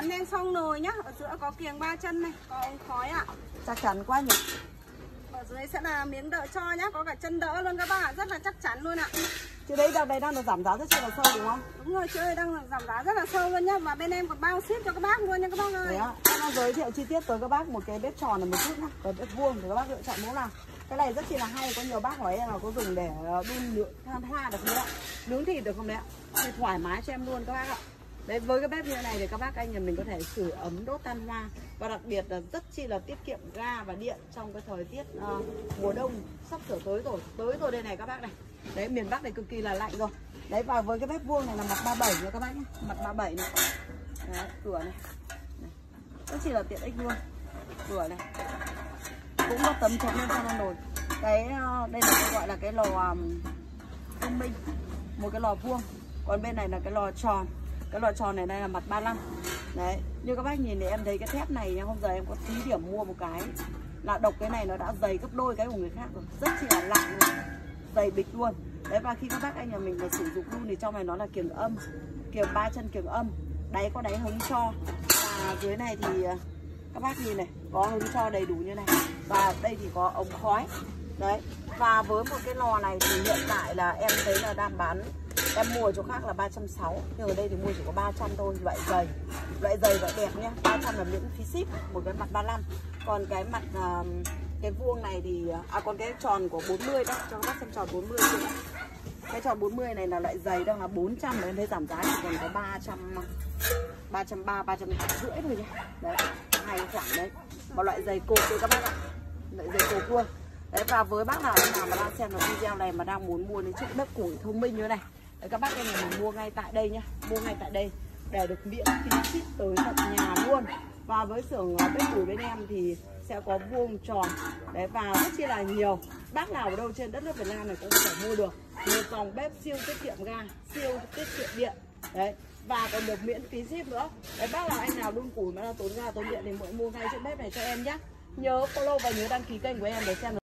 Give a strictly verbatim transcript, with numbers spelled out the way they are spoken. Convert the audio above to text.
chắn đen xong nồi nhá. Ở giữa có kiềng ba chân này, có ống khói ạ. Chắc chắn quá nhỉ. Ở dưới sẽ là miếng đỡ cho nhá, có cả chân đỡ luôn các bác ạ, rất là chắc chắn luôn ạ. Chứ đấy đợt này đang được giảm giá rất là sâu đúng không? Đúng rồi, chứ ơi đang giảm giá rất là sâu luôn nhá. Và bên em còn bao ship cho các bác luôn nha các bác ơi. Đấy á, em đang giới thiệu chi tiết tới các bác một cái bếp tròn là một chút nhá. Còn bếp vuông thì các bác lựa chọn mẫu nào. Cái này rất chi là hay, có nhiều bác hỏi em là có dùng để đun nướng than hoa được không đấy ạ? Nướng thịt được không đấy ạ? Thì thoải mái cho em luôn các bác ạ. Đấy, với cái bếp như thế này thì các bác anh nhà mình có thể sưởi ấm đốt than hoa. Và đặc biệt là rất chi là tiết kiệm ga và điện trong cái thời tiết uh, mùa đông sắp sửa tới rồi. Tới rồi đây này các bác này. Đấy, miền Bắc này cực kỳ là lạnh rồi. Đấy, và với cái bếp vuông này là mặt ba mươi bảy nha các bác nhé. Mặt ba mươi bảy này. Đấy, cửa này. Này. Rất chỉ là tiện ích luôn. Cửa này cũng có tấm chống lên cho nồi. Cái đây là cái gọi là cái lò um, thông minh, một cái lò vuông. Còn bên này là cái lò tròn. Cái lò tròn này đây là mặt ba mươi lăm. Đấy, như các bác nhìn thì em thấy cái thép này nha, hôm giờ em có tí điểm mua một cái là độc cái này nó đã dày gấp đôi cái của người khác rồi, rất chỉ là lặng luôn, dày bịch luôn. Đấy, và khi các bác anh nhà mình mà sử dụng luôn thì trong này nó là kiềng âm, kiềng ba chân kiềng âm, đáy có đáy hứng cho, và dưới này thì các bác nhìn này có hứng cho đầy đủ như này, và đây thì có ống khói. Đấy, và với một cái lò này thì hiện tại là em thấy là đang bán, em mua ở chỗ khác là ba trăm sáu mươi, nhưng ở đây thì mua chỉ có ba trăm thôi. Loại dày, loại dày loại đẹp nhá, ba trăm là miễn phí ship, một cái mặt ba mươi lăm. Còn cái mặt uh, cái vuông này thì à còn cái tròn của bốn mươi đó, cho các bác xem tròn bốn mươi chưa. Cái tròn bốn mươi này là loại dày đang là bốn trăm, mà em thấy giảm giá chỉ còn có ba trăm, ba trăm ba mươi, ba trăm rưỡi thôi nhá. Đấy, hai cái khoảng đấy. Và loại dày cột thôi các bác ạ. Loại dày cột vuông. Đấy, và với bác nào nào mà đang xem vào video này mà đang muốn mua đến chiếc bếp củi thông minh như thế này, đấy, các bác em này mình mua ngay tại đây nhá, mua ngay tại đây để được miễn phí ship tới tận nhà luôn. Và với xưởng bếp củi bên em thì sẽ có vuông tròn. Đấy, và rất chi là nhiều bác nào ở đâu trên đất nước Việt Nam này cũng có thể mua được một dòng bếp siêu tiết kiệm ga, siêu tiết kiệm điện. Đấy, và còn được miễn phí ship nữa. Đấy, bác nào anh nào đun củi mà đang tốn ga tốn điện thì mua ngay chiếc bếp này cho em nhé. Nhớ follow và nhớ đăng ký kênh của em để xem